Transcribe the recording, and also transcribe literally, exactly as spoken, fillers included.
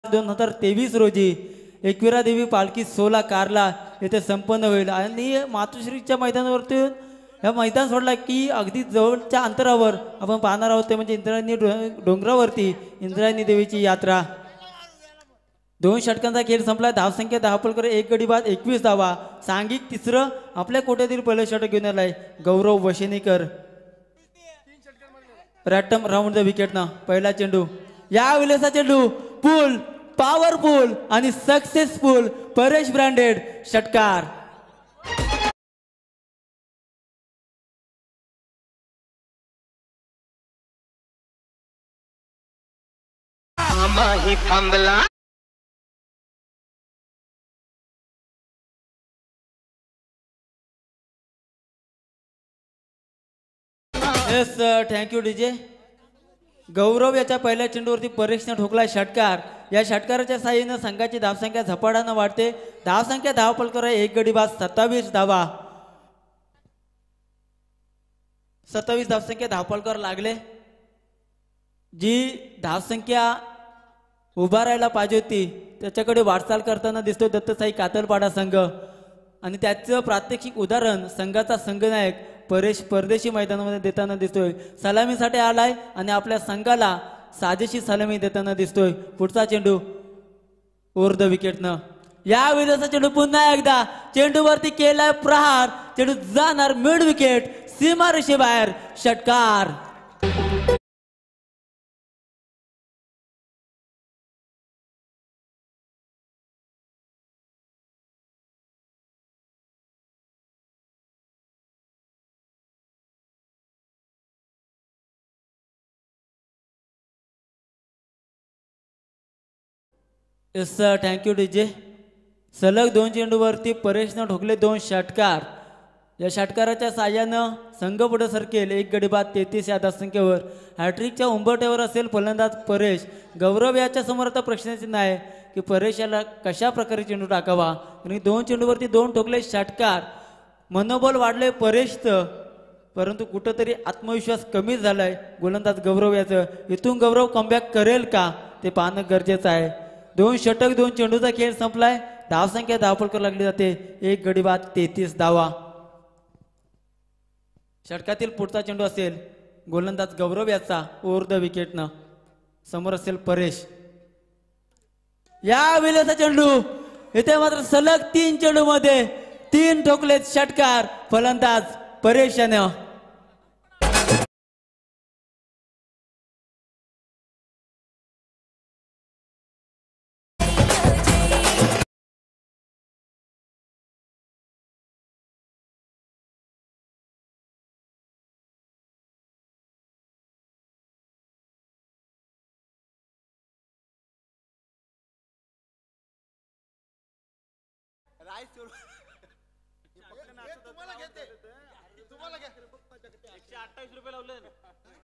दोन हजार तेवीस रोजी एकविरा देवी पालखी सोला कारला येथे संपन्न होईल आणि मातोश्रीच्या मैदानावरती हा मैदान सोडला की अगदी जवळच्या अंतरावर आपण पाहणार आहोत ते म्हणजे इंद्रायणी डोंगरावरती इंद्रायणी देवीची यात्रा. दोन षटकांचा खेळ संपला. धावसंख्या धावपलकर एक गडी बाद एकवीस धावा. सांघिक तिसरं आपल्या कोट्यातील पहिलं षटक घेऊन आलाय गौरव वशेनीकर. रॅटम राऊंड द विकेट ना पहिला चेंडू या विलेसा चेंडू पूल पॉवरफुल आणि सक्सेसफुल परेश ब्रँडेड षटकार. ही थांबला येस थँक्यू डीजे. गौरव याच्या पहिल्या चेंडूवरती परेशने ठोकलाय षटकार. या षटकाराच्या साहाय्याने संघाची धावसंख्या झपाट्यानं वाढते. धावसंख्या धावपलकर एक गडी बाद सत्तावीस धावा. सत्तावीस धावसंख्या धावपलकर लागले. जी धावसंख्या उभा राहायला पाहिजे होती त्याच्याकडे वाटचाल करताना दिसतोय दत्तसाई कातलपाडा संघ आणि त्याचं प्रात्यक्षिक उदाहरण संघाचा संघनायक परेश परदेशी मैदानामध्ये देताना दिसतोय. सलामीसाठी आलाय आणि आपल्या संघाला साजेशी सलामी देताना दिसतोय. पुढचा चेंडू ओव्हर द विकेटनं या विरोधाचा चेंडू पुन्हा एकदा चेंडूवरती केलाय प्रहार. चेंडू जाणार मिड विकेट सीमारेषे बाहेर षटकार. Yes thank you DJ. सलग दोन चेंडूवरती परेशनं ठोकले दोन षटकार. या षटकाराच्या साह्यानं संघ पुढे सरकेल एक गडी बाद तेहतीस या धावसंख्येवर. हॅट्रिकच्या उंबरठ्यावर असेल फलंदाज परेश. गौरव याच्या समोर आता प्रश्नचिन्ह आहे की परेश याला कशा प्रकारे चेंडू टाकावा आणि दोन चेंडूवरती दोन ठोकले षटकार. मनोबल वाढले परेशचं परंतु कुठंतरी आत्मविश्वास कमी झालाय गोलंदाज गौरव याचं. इथून गौरव कमबॅक करेल का ते पाहणं गरजेचं आहे. दोन षटक दोन चेंडूचा खेळ संपलाय. धावसंख्या धावपलकर लागली जाते एक गडी बाद तेहतीस धावा. षटकातील पुढचा चेंडू असेल गोलंदाज गौरव याचा ओव्हर द विकेटनं. समोर असेल परेश. या विलेचा चेंडू इथे मात्र सलग तीन चेंडू मध्ये तीन ठोकलेत षटकार फलंदाज परेश यानं. तुम्हाला घेते तुम्हाला घ्या एकशे अठ्ठावीस रुपये लावले.